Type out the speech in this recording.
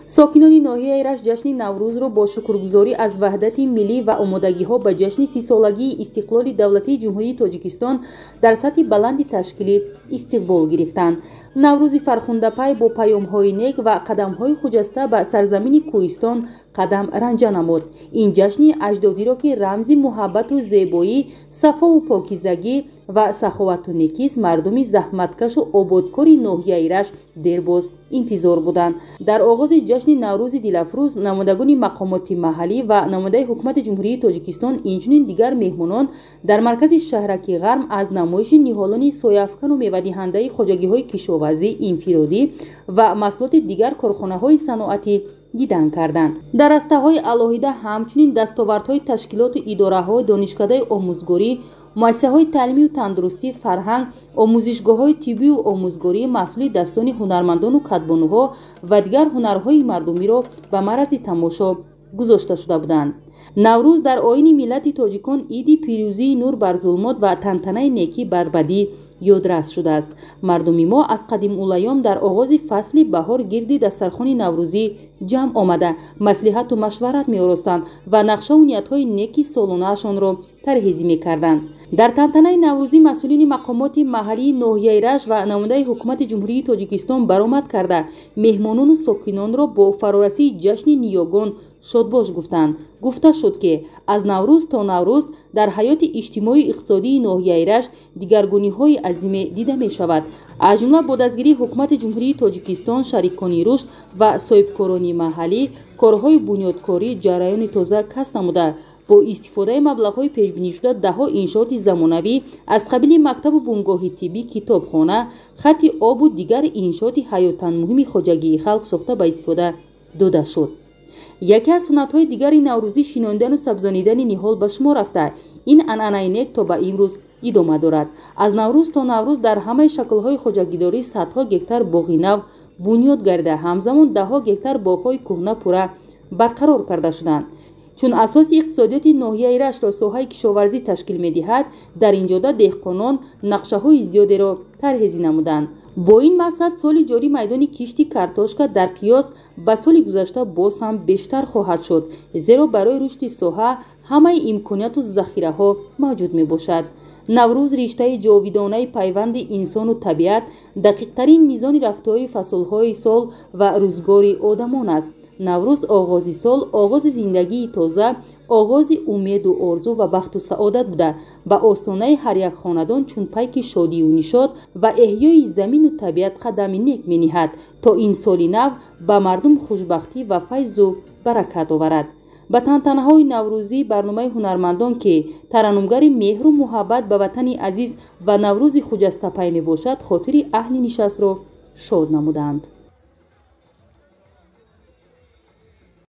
ساکنان ناحیه ایرج جشن نوروز را با شکرگزاری از وحدت ملی و آمادگی‌ها به جشن 30 سالگی استقلال دولتی جمهوری تاجیکستان در سطح بلند تشکیلی استقبال گرفتند. نوروز فرخنده‌پای با پیام‌های نیک و قدم‌های خجسته به سرزمین کوهستان قدم رنجه نمود. این جشن اجدادی را که رمز محبت و زیبایی، صفا و پاکیزگی و سخاوت و نیکی است، مردم زحمتکش و آبادکار ناحیه ایرج دیرباز انتظار بودند. در آغاز جشن نوروز دلافروز نمایندگان مقامات محلی و نماینده حکومت جمهوری تاجیکستان اینچنین دیگر مهمانان در مرکز شهرک غرم از نمایش نهالان سایه‌افکن و میوه‌دهنده خواجگی‌های کشاورزی انفرادی و محصولات دیگر کارخانه‌های صنعتی دیدن کردند. در رسته‌های علاهیده همچنین دستاوردهای تشکیلات و اداره‌های دانشکده آموزگاری، مؤسسه‌های تعلیمی و تندرستی، فرهنگ، آموزشگاه‌های طبی و آموزگاری، محصول دستان هنرمندان و کدبانوها و دیگر هنرهای مردمی را به معرض تماشا گذاشته شده بودند. نوروز در آیین ملت تاجیکان عید پیروزی نور بر ظلمات و تنتنه نیکی بر بدی یادرس شده است. مردم ما از قدیم الایام در آغاز فصل بهار گرد دسترخوان نوروزی جمع آمده مصلحت و مشورت می‌آراستند و نقشه و نیت‌های نیکی سالانه‌شان را ترهیزی می‌کردند. در تنتنه نوروزی مسئولین مقامات محلی ناحیه ایرج و نماینده حکومت جمهوری تاجیکستان برآمد کرده مهمانان و ساکنان را با فرارسی جشن نیاگان شادباش گفتند. گفته شد که از نوروز تا نوروز در حیات اجتماعی اقتصادی ناحیه ایرج دیگرگونی‌های عظیم دیده می‌شود. از جمله با دستگیری حکومت جمهوری تاجیکستان، شریکان رشد و صاحبکاران محلی کارهای بنیادکاری جریان تازه کسب نموده. با استفاده مبلغ‌های پیش‌بینی شده ده‌ها انشاءات زمانوی از قبیل مکتب و بنگاه طبی، کتابخانه، خط آب و دیگر انشاءات حیاتاً مهم خواجگی خلق ساخته به استفاده داده شد. یکی از سنت‌های دیگر نوروزی شیناندن و سبزانیدن نهال به شمار رفته. این عنعنه نیک تا به امروز ادامه دارد. از نوروز تا نوروز در همه شکل‌های خواجگیداری صدها گکتار باغ نو بنیاد گردیده، همزمان ده‌ها گکتار باغ‌های کهنه پوره برقرار کرده شدند. چون اساس اقتصادیات ناحیه ایرج را ساحه کشاورزی تشکیل می‌دهد، در اینجا دهقانان نقشه‌های زیادی را طرح‌ریزی نمودند. با این مقصد سال جاری میدان کشتی کارتاشکا در قیاس به سال گذشته باز هم بیشتر خواهد شد، زیرا برای رشد ساحه همه امکانات و ذخیره‌ها موجود میباشد. نوروز رشته جاودانه پیوند انسان و طبیعت، دقیق‌ترین میزان رفته‌های فصل‌های سال و روزگار آدمان است. نوروز آغاز سال، آغاز زندگی تازه، آغاز امید و آرزو و بخت و سعادت بوده. به آستانه هر یک خاندان چون پیک شادی و نشاط و احیای زمین و طبیعت قدم نیک می‌نهد تا این سال نو به مردم خوشبختی و فیض و برکت آورد. به تنتنه‌های نوروزی برنامه هنرمندان که ترنمگر مهر و محبت به وطن عزیز و نوروز خجسته پی میباشد خاطر اهل نشست را شاد نمودند.